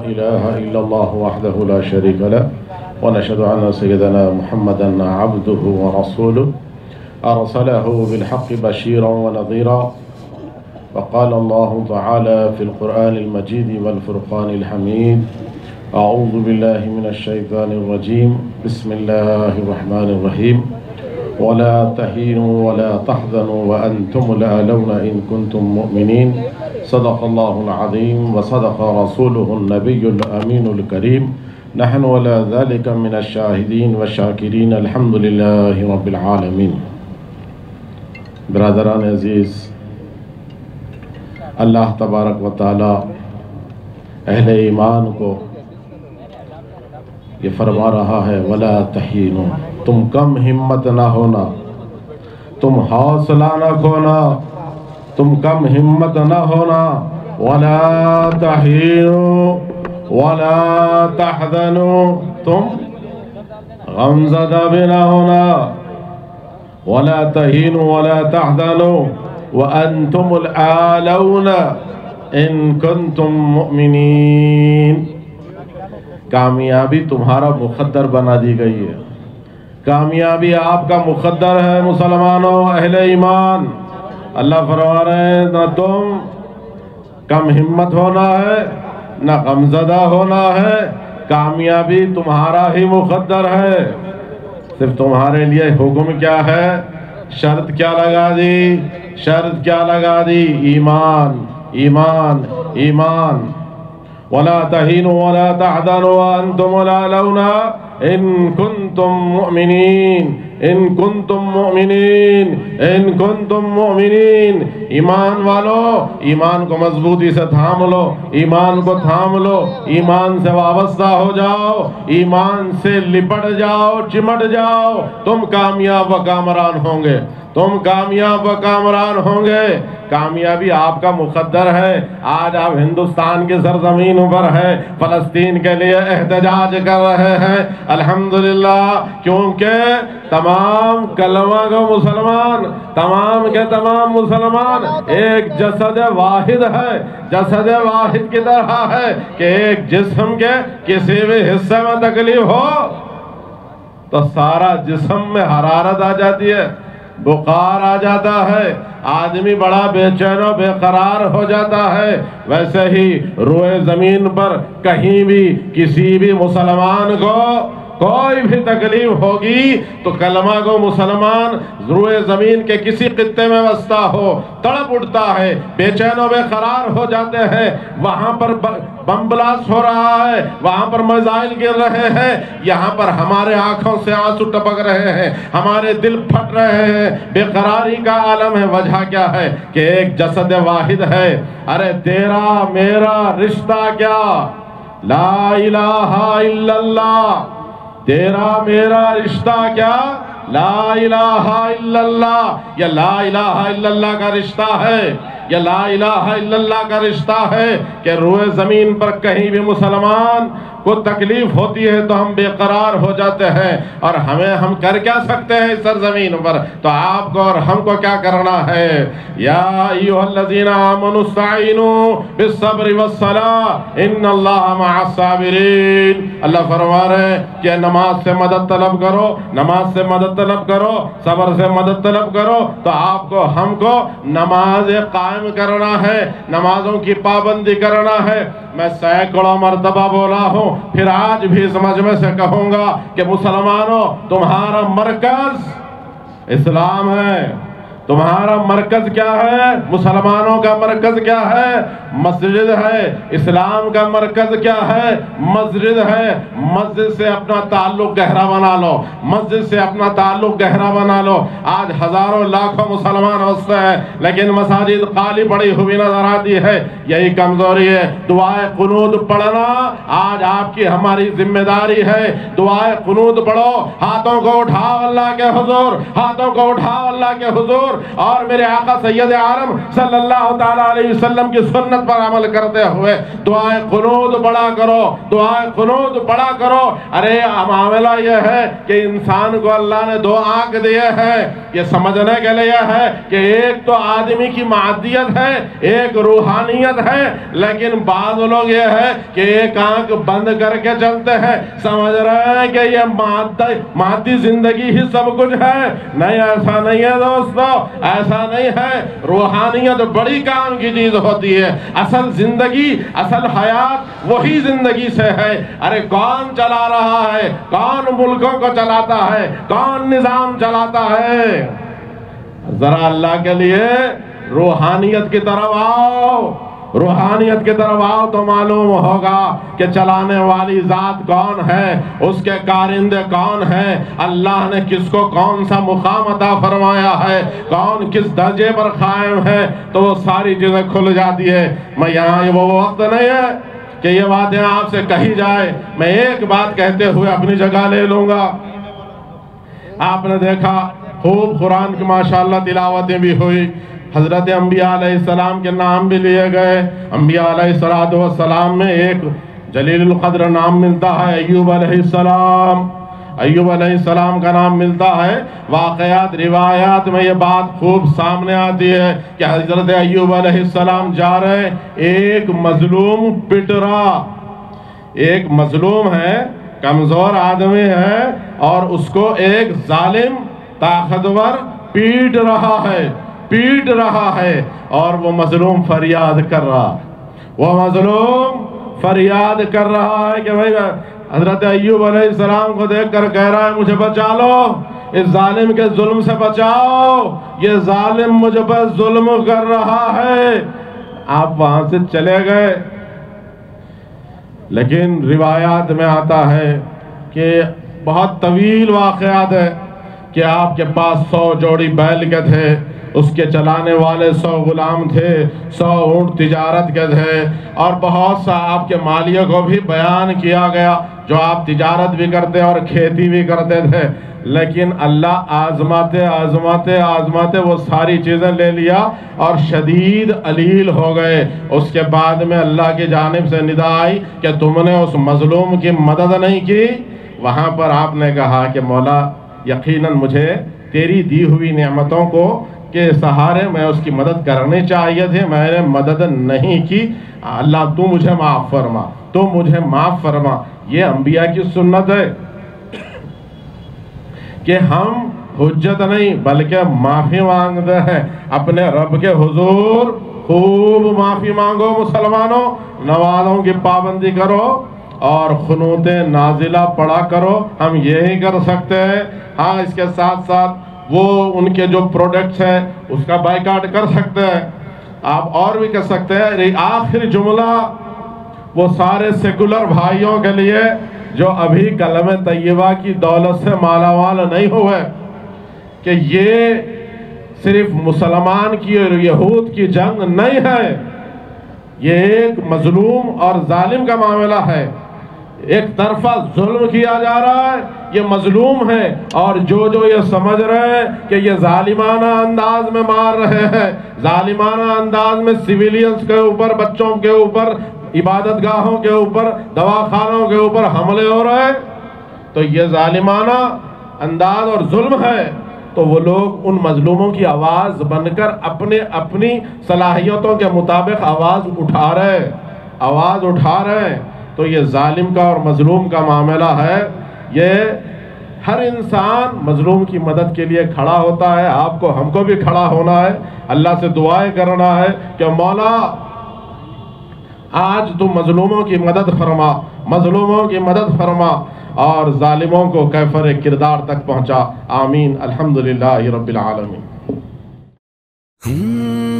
إله إلا الله وحده لا شريك له ونشهد أن سيدنا محمدا عبده ورسوله أرسله بالحق بشيرا ونذيرا وقال الله تعالى في القرآن المجيد والفرقان الحميد أعوذ بالله من الشيطان الرجيم بسم الله الرحمن الرحيم ولا تهينوا ولا تحزنوا وأنتم الأعلون إن كنتم مؤمنين صدق الله العظيم وصدق رسوله النبي الأمين الكريم نحن ولا ذلك من الشاهدين والشاكرين الحمد لله رب العالمين. برادران عزیز، اللہ تبارک و تعالی اہل ایمان کو یہ فرما رہا ہے وَلَا تَحِينُوا، تم کم ہمت نہ ہونا، تم حوصلہ نہ کھونا، تم کم ہمت نہ ہونا. وَلَا تَحِينُوا وَلَا تَحْزَنُوا، تم غمزدہ بھی نہ ہونا. وَلَا تَحِينُوا وَلَا تَحْزَنُوا وَأَنْتُمُ الْأَعْلَوْنَ إِن كُنتُم مُؤْمِنِينَ. کامیابی تمہارا مقدر بنا دی گئی ہے. کامیابی آپ کا مقدر ہے مسلمانوں، اہل ایمان. اللہ فرما رہے ہیں نہ تم کم ہمت ہونا ہے نہ غمزدہ ہونا ہے، کامیابی تمہارا ہی مقدر ہے. صرف تمہارے لیے حکم کیا ہے، شرط کیا لگا دی، شرط کیا لگا دی، ایمان ایمان ایمان. وَلَا تَهِينُوا وَلَا تَحْزَنُوا وَأَنْتُمُ الْأَعْلَوْنَ إِن كُنتُم مُؤْمِنِينَ إِن كُنتُم مُؤْمِنِينَ إِن كُنتُم مُؤْمِنِينَ. ایمان والو، ایمان کو مضبوطی سے تھام لو، ایمان کو تھام لو، ایمان سے وابستہ ہو جاؤ، ایمان سے لپٹ جاؤ، چمٹ جاؤ. تم کامیاب و کامران ہوں گے، تم کامیاب و کامران ہوں گے. کامیابی آپ کا مقدر ہے. آج آپ ہندوستان کی سرزمین پر ہیں، فلسطین کے لیے احتجاج کر رہے ہیں، الحمدللہ، کیونکہ تمام کلمہ کو مسلمان، تمام کے تمام مسلمان ایک جسد واحد ہے. جسد واحد کی طرح ہے کہ ایک جسم کے کسی بھی حصے میں تکلیف ہو تو سارا جسم میں حرارت آ جاتی ہے، بخار آ جاتا ہے، آدمی بڑا بے چین و بے قرار ہو جاتا ہے. ویسے ہی روئے زمین پر کہیں بھی کسی بھی مسلمان کو کوئی بھی تکلیف ہوگی تو کلمہ کو مسلمان روئے زمین کے کسی خطے میں وسطہ ہو تڑپ اٹھتا ہے، بے چین و بے قرار ہو جاتے ہیں. وہاں پر بم بلاسٹ ہو رہا ہے، وہاں پر میزائل گر رہے ہیں، یہاں پر ہمارے آنکھوں سے آنسو ٹپک رہے ہیں، ہمارے دل پھٹ رہے ہیں، بے قراری کا عالم ہے. وجہ کیا ہے کہ ایک جسد واحد ہے. ارے تیرا میرا رشتہ کیا، لا الہ الا اللہ. تیرا میرا رشتہ کیا، لا الہ الا اللہ. یہ لا الہ الا اللہ کا رشتہ ہے، یہ لا الہ الا اللہ کا رشتہ ہے کہ روئے زمین پر کہیں بھی مسلمان کو تکلیف ہوتی ہے تو ہم بے قرار ہو جاتے ہیں. اور ہم کر کیا سکتے ہیں اس سرزمین پر؟ تو آپ کو اور ہم کو کیا کرنا ہے؟ یا ایھا الذین آمنوا استعینوا بالصبر والصلاۃ ان اللہ مع الصابرین. اللہ فرما رہے ہیں کہ نماز سے مدد طلب کرو، نماز سے مدد طلب کرو، صبر سے مدد طلب کرو. تو آپ کو ہم کو نماز قائم کرنا ہے، نمازوں کی پابندی کرنا ہے. میں سینکڑوں مرتبہ بولا ہوں، پھر آج بھی اس مجمع سے کہوں گا کہ مسلمانوں، تمہارا مرکز اسلام ہے. تمہارا مرکز کیا ہے؟ مسلمانوں کا مرکز کیا ہے؟ مسجد ہے. اسلام کا مرکز کیا ہے؟ مسجد ہے. مسجد سے اپنا تعلق گہرا بنا لو، مسجد سے اپنا تعلق گہرا بنا لو. آج ہزاروں لاکھوں مسلمان ہنستے ہیں لیکن مساجد خالی پڑی ہوئی نظر آتی ہے. یہی کمزوری ہے. دعائے قنوت پڑھنا آج آپ کی ہماری ذمہ داری ہے. دعائے قنوت پڑھو، ہاتھوں کو اٹھاؤ اللہ کے حضور، ہاتھوں کو اٹھاؤ اللہ کے حضور. اور میرے آقا سید عالم صلی اللہ تعالیٰ علیہ وسلم کی سنت پر عمل کرتے ہوئے دعائیں قنوت پڑھا کرو، دعائیں قنوت پڑھا کرو۔ ارے معاملہ یہ ہے کہ انسان کو اللہ نے دو آنکھ دیے ہیں، یہ سمجھنے کے لیے ہے کہ ایک تو آدمی کی معدیت ہے، ایک روحانیت ہے، لیکن بعض لوگ یہ ہے کہ ایک آنکھ بند کر کے چلتے ہیں، سمجھ رہے ہیں کہ یہ مادی زندگی ہی سب کچھ ہے۔ نہیں، ایسا نہیں ہے دوستو، ایسا نہیں ہے۔ روحانیت بڑی کام کی چیز ہوتی ہے۔ اصل زندگی، اصل حیات وہی زندگی سے ہے۔ ارے کون چلا رہا ہے؟ کون ملکوں کو چلاتا ہے؟ کون نظام چلاتا ہے؟ ذرا اللہ کے لیے روحانیت کی طرف آؤ، روحانیت کی طرف آؤ تو معلوم ہوگا کہ چلانے والی ذات کون ہے، اس کے کارندے کون ہیں، اللہ نے کس کو کون سا مقام عطا فرمایا ہے، کون کس درجے پر قائم ہے، تو وہ ساری چیزیں کھل جاتی ہے۔ میں یہاں وہ وقت نہیں ہے کہ یہ باتیں آپ سے کہی جائے، میں ایک بات کہتے ہوئے اپنی جگہ لے لوں گا۔ آپ نے دیکھا خوب قرآن کی ماشاءاللہ تلاوتیں بھی ہوئی، حضرت انبیاء علیہ السلام کے نام بھی لیے گئے۔ انبیاء علیہ السلام میں ایک جلیل القدر نام ملتا ہے ایوب علیہ السلام، ایوب علیہ السلام کا نام ملتا ہے۔ واقعات روایات میں یہ بات خوب سامنے آتی ہے کہ حضرت ایوب علیہ السلام جا رہے، ایک مظلوم پٹ رہا، ایک مظلوم ہے، کمزور آدمی ہے، اور اس کو ایک ظالم طاقتور پیٹ رہا ہے، اور وہ مظلوم فریاد کر رہا، وہ مظلوم فریاد کر رہا ہے کہ بھائی حضرت ایوب علیہ السلام کو دیکھ کر کہہ رہا ہے مجھے بچا لو، اس ظالم کے ظلم سے بچاؤ، یہ ظالم مجھ پر ظلم کر رہا ہے۔ آپ وہاں سے چلے گئے، لیکن روایات میں آتا ہے کہ بہت طویل واقعات ہے کہ آپ کے پاس 100 جوڑی بیل کے تھے، اس کے چلانے والے 100 غلام تھے، 100 اونٹ تجارت کے تھے، اور بہت سا آپ کے مالیہ کو بھی بیان کیا گیا جو آپ تجارت بھی کرتے اور کھیتی بھی کرتے تھے، لیکن اللہ آزماتے وہ ساری چیزیں لے لیا اور شدید علیل ہو گئے۔ اس کے بعد میں اللہ کی جانب سے ندا آئی کہ تم نے اس مظلوم کی مدد نہیں کی۔ وہاں پر آپ نے کہا کہ مولا یقیناً مجھے تیری دی ہوئی نعمتوں کو کے سہارے میں اس کی مدد کرنی چاہیے تھی، میں نے مدد نہیں کی، اللہ تو مجھے معاف فرما، تو مجھے معاف فرما۔ یہ انبیاء کی سنت ہے کہ ہم حجت نہیں بلکہ معافی مانگتے ہیں اپنے رب کے حضور۔ خوب معافی مانگو مسلمانوں، نمازوں کی پابندی کرو اور قنوت نازلہ پڑھا کرو، ہم یہی کر سکتے ہیں۔ ہاں، اس کے ساتھ ساتھ وہ ان کے جو پروڈکٹس ہیں اس کا بائیکاٹ کر سکتے ہیں، آپ اور بھی کر سکتے ہیں۔ آخر جملہ وہ سارے سیکولر بھائیوں کے لیے جو ابھی کلمہ طیبہ کی دولت سے مالا مال نہیں ہوئے، کہ یہ صرف مسلمان کی اور یہود کی جنگ نہیں ہے، یہ ایک مظلوم اور ظالم کا معاملہ ہے۔ ایک طرفہ ظلم کیا جا رہا ہے، یہ مظلوم ہے، اور جو یہ سمجھ رہے ہیں کہ یہ ظالمانہ انداز میں مار رہے ہیں، ظالمانہ انداز میں سیویلینز کے اوپر، بچوں کے اوپر، عبادت گاہوں کے اوپر، دواخانوں کے اوپر حملے ہو رہے ہیں، تو یہ ظالمانہ انداز اور ظلم ہے۔ تو وہ لوگ ان مظلوموں کی آواز بن کر اپنی صلاحیتوں کے مطابق آواز اٹھا رہے ہیں۔ تو یہ ظالم کا اور مظلوم کا معاملہ ہے، یہ ہر انسان مظلوم کی مدد کے لیے کھڑا ہوتا ہے۔ آپ کو، ہم کو بھی کھڑا ہونا ہے، اللہ سے دعائیں کرنا ہے کہ مولا آج تو مظلوموں کی مدد فرما، مظلوموں کی مدد فرما، اور ظالموں کو کیفر کردار تک پہنچا۔ آمین، الحمدللہ رب العالمین۔